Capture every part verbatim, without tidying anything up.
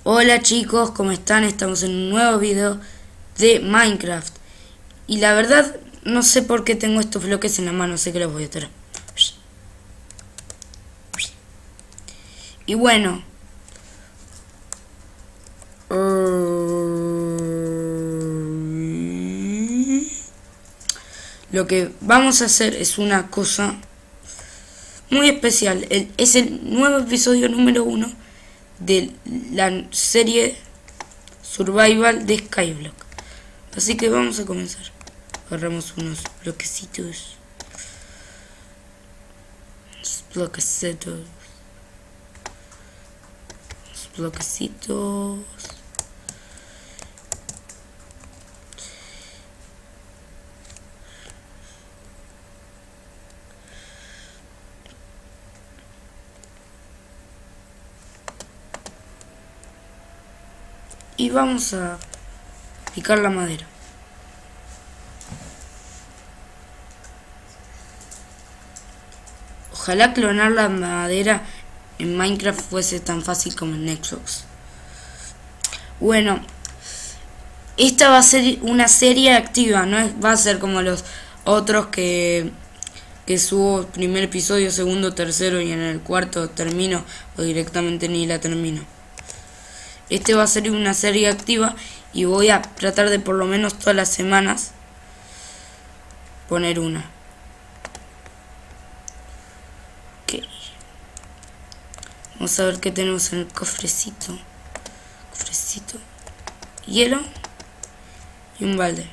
Hola chicos, ¿cómo están? Estamos en un nuevo video de Minecraft. Y la verdad, no sé por qué tengo estos bloques en la mano, sé que los voy a tirar. Y bueno. Lo que vamos a hacer es una cosa muy especial. El, es el nuevo episodio número uno de la serie Survival de Skyblock. Así que vamos a comenzar. Agarramos unos bloquecitos. Unos bloquecitos. Unos bloquecitos. Y vamos a picar la madera. Ojalá clonar la madera en Minecraft fuese tan fácil como en Xbox. Bueno, esta va a ser una serie activa, no es, va a ser como los otros que, que subo primer episodio, segundo, tercero y en el cuarto termino o directamente ni la termino. Este va a ser una serie activa y voy a tratar de por lo menos todas las semanas poner una. Ok. Vamos a ver qué tenemos en el cofrecito. Cofrecito. Hielo y un balde.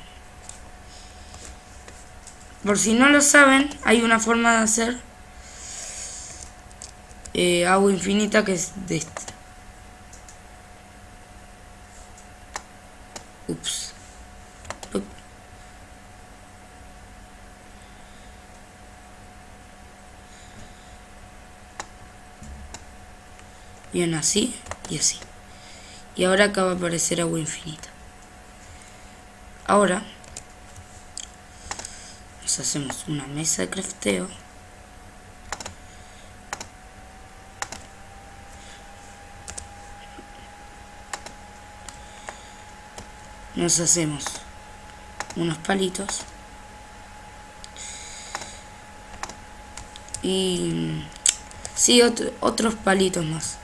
Por si no lo saben, hay una forma de hacer eh, agua infinita que es de esta. Ups. Up. Bien, así y así. Y ahora acá va a aparecer agua infinita. Ahora nos hacemos una mesa de crafteo. Nos hacemos unos palitos y sí, otro, otros palitos más.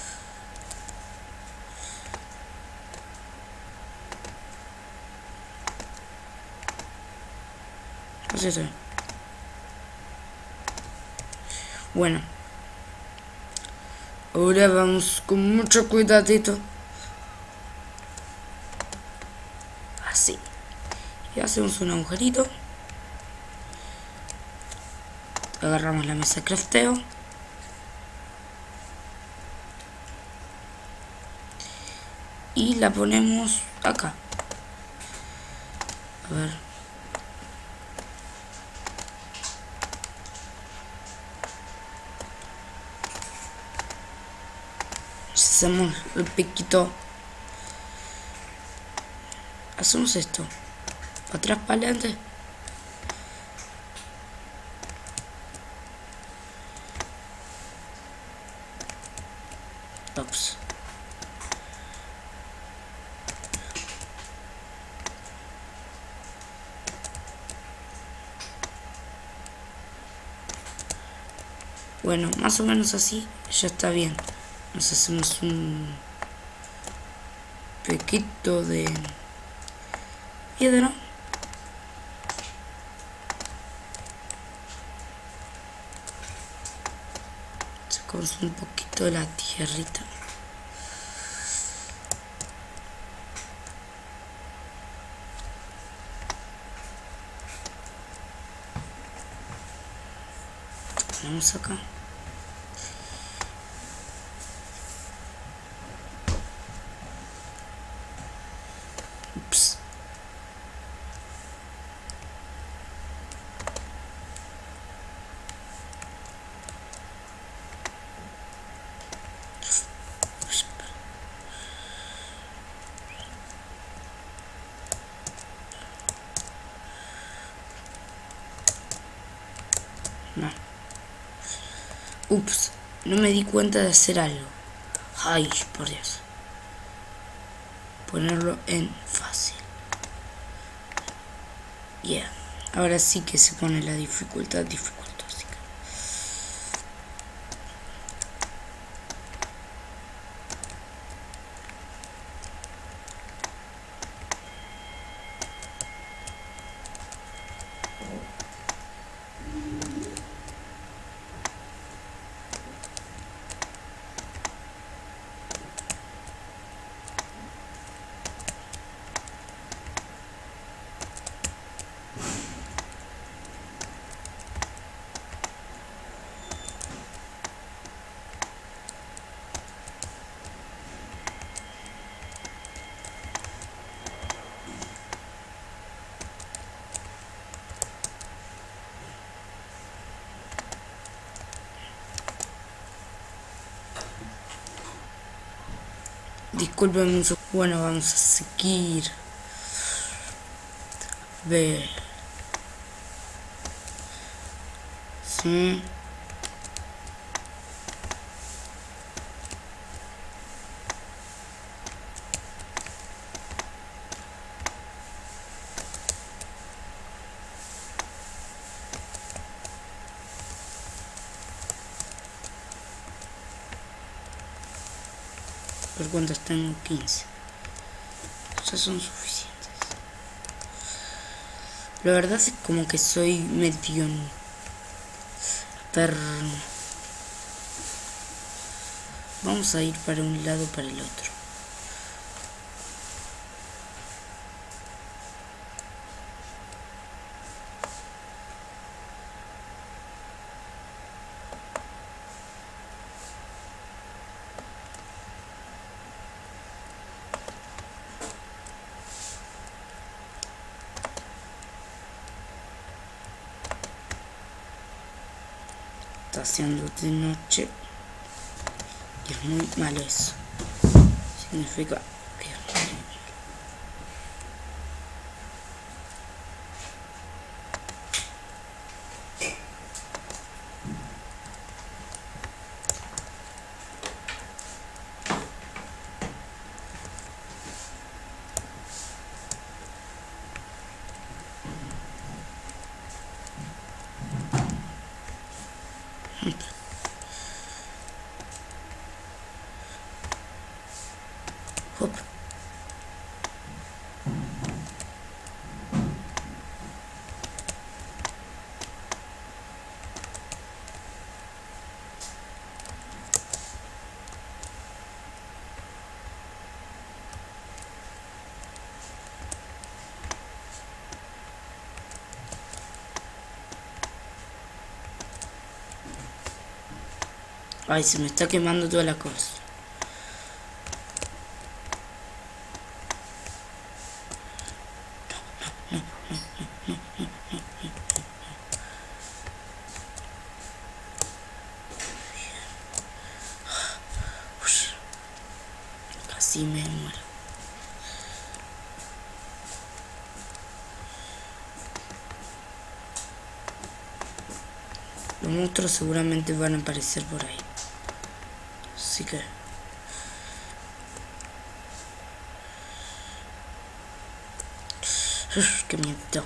Así es. Bueno, ahora vamos con mucho cuidadito. Así. Y hacemos un agujerito. Agarramos la mesa de crafteo. Y la ponemos acá. A ver. Hacemos el piquito. Hacemos esto. Para atrás, para adelante. Ups. Bueno, más o menos así ya está bien. Nos hacemos un pequito de piedra. Sacamos un poquito de la tierrita. Ponemos acá. Ups. No. Ups, no me di cuenta de hacer algo. Ay, por Dios. ponerlo en fácil. Yeah. Ahora sí que se pone la dificultad dificultósica. Disculpen mucho. Bueno, vamos a seguir. Ver. Sí. ¿Por cuántas tengo? quince. Ya son suficientes. La verdad es como que soy medio perro. Vamos a ir para un lado para el otro. Está haciendo de noche y es muy malo eso. Significa que es muy malo. Hop. Ay, se me está quemando toda la cosa. Casi me muero. Los monstruos seguramente van a aparecer por ahí. Así que... Uf, qué miedo.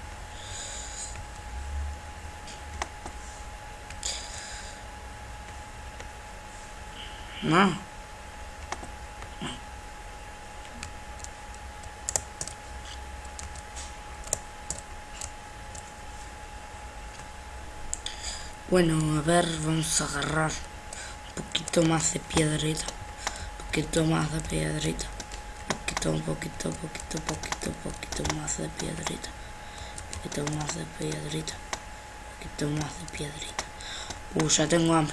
No. Bueno, a ver, vamos a agarrar un poquito más de piedrita. Un poquito más de piedrita. Un poquito, un poquito, poquito, poquito, poquito más de piedrita. Un poquito más de piedrita. Un poquito más de piedrita. Uh, ya tengo hambre.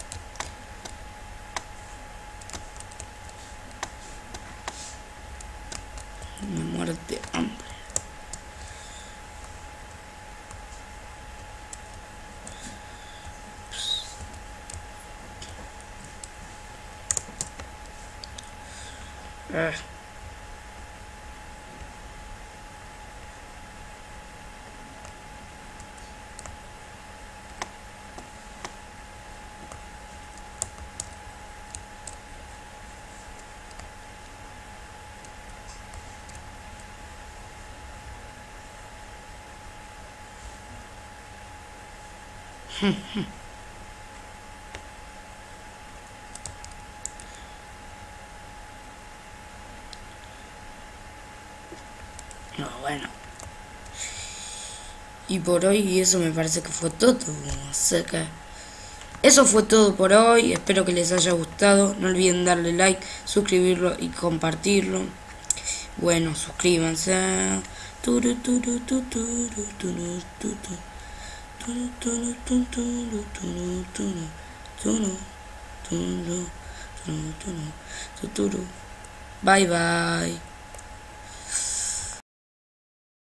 Me muero de hambre. Eh. No, bueno. Y por hoy eso me parece que fue todo. Así que eso fue todo por hoy. Espero que les haya gustado. No olviden darle like, suscribirlo y compartirlo. Bueno, suscríbanse. Bye bye.